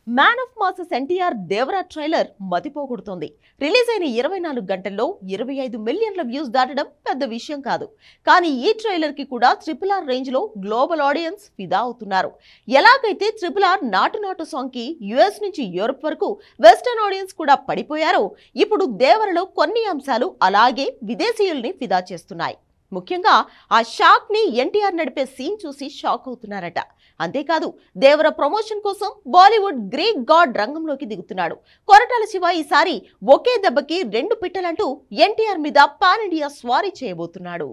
Man of masses NTR Devara trailer మతిపోగొడుతోంది. Release అయిన 24 గంటల్లో 25 మిలియన్ల వ్యూస్ దాటడం పెద్ద విషయం కాదు. కానీ ఈ ట్రైలర్ కి కూడా RRR రేంజ్ లో గ్లోబల్ ఆడియన్స్ ఫిదా అవుతున్నారు. ఎలాగైతే RRR నాటు నాటు సాంగ్ కి US నుంచి యూరప్ వరకు వెస్టర్న్ ఆడియన్స్ కూడా పడిపోయారో, ఇప్పుడు దేవరలో కొన్ని అంశాలు అలాగే విదేశీయుల్ని ఫిదా చేస్తున్నాయి. ముఖ్యంగా ఆ షాక్ ని ఎన్టీఆర్ నడిపే సీన్ చూసి షాక్ అవుతున్నారట. అంతేకాదు, దేవర ప్రమోషన్ కోసం బాలీవుడ్ గ్రీక్ గాడ్ రంగంలోకి దిగుతున్నాడు. కొరటాల శివ ఈసారి ఒకే దెబ్బకి 2 పిట్టలంటూ ఎన్టీఆర్ మీద పాన్ ఇండియా స్వారీ చేయబోతున్నాడు.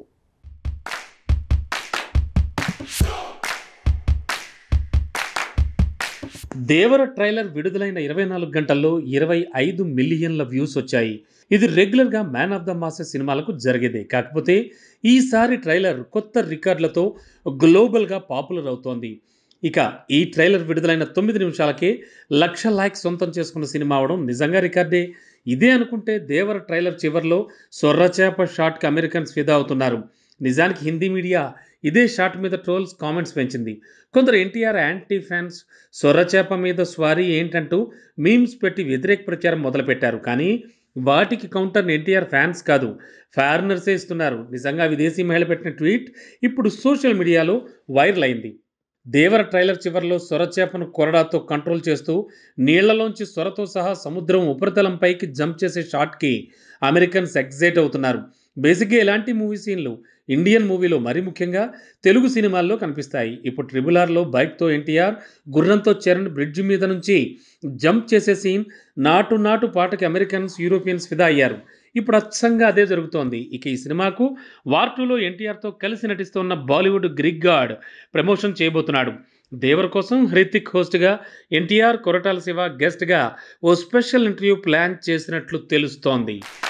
దేవర ట్రైలర్ విడుదలైన 24 గంటల్లో 25 మిలియన్ల వ్యూస్ వచ్చాయి. ఇది రెగ్యులర్గా మ్యాన్ ఆఫ్ ద మాసెస్ సినిమాలకు జరిగేదే. కాకపోతే ఈసారి ట్రైలర్ కొత్త రికార్డులతో గ్లోబల్గా పాపులర్ అవుతోంది. ఇక ఈ ట్రైలర్ విడుదలైన 9 నిమిషాలకే 1,00,000 లైక్స్ సొంతం చేసుకున్న సినిమా అవడం నిజంగా రికార్డే. ఇదే అనుకుంటే దేవర ట్రైలర్ చివర్లో సొర్రచేప షాట్కి అమెరికన్స్ ఫిదా అవుతున్నారు. నిజానికి హిందీ మీడియా ఇదే షాట్ మీద ట్రోల్స్ కామెంట్స్ పెంచింది. కొందరు ఎన్టీఆర్ యాంటీ ఫ్యాన్స్ సొర్రచేప మీద స్వారీ ఏంటంటూ మీమ్స్ పెట్టి వ్యతిరేక ప్రచారం మొదలుపెట్టారు. కానీ వాటికి కౌంటర్ ఎన్టీఆర్ ఫ్యాన్స్ కాదు, ఫారినర్సే ఇస్తున్నారు. నిజంగా విదేశీ మహిళ పెట్టిన ట్వీట్ ఇప్పుడు సోషల్ మీడియాలో వైరల్ అయింది. దేవర ట్రైలర్ చివరిలో సొరచేపను కొరడాతో కంట్రోల్ చేస్తూ నీళ్లలోంచి సొరతో సహా సముద్రం ఉపరితలంపైకి జంప్ చేసే షాట్కి అమెరికన్స్ ఎగ్జైట్ అవుతున్నారు. బేసిక్గా ఇలాంటి మూవీ సీన్లు ఇండియన్ మూవీలో మరీ ముఖ్యంగా తెలుగు సినిమాల్లో కనిపిస్తాయి. ఇప్పుడు RRRలో బైక్తో ఎన్టీఆర్, గుర్రంతో చరణ్ బ్రిడ్జ్ మీద నుంచి జంప్ చేసే సీన్ నాటు నాటు పాటకి అమెరికన్స్, యూరోపియన్స్ ఫిదా అయ్యారు. ఇప్పుడు అచ్చంగా అదే జరుగుతోంది. ఇక ఈ సినిమాకు వార్ 2లో ఎన్టీఆర్తో కలిసి నటిస్తున్న బాలీవుడ్ గ్రీక్ గాడ్ ప్రమోషన్ చేయబోతున్నాడు. దేవర్ కోసం హృతిక్ హోస్ట్గా, ఎన్టీఆర్, కొరటాల శివ గెస్ట్గా ఓ స్పెషల్ ఇంటర్వ్యూ ప్లాన్ చేసినట్లు తెలుస్తోంది.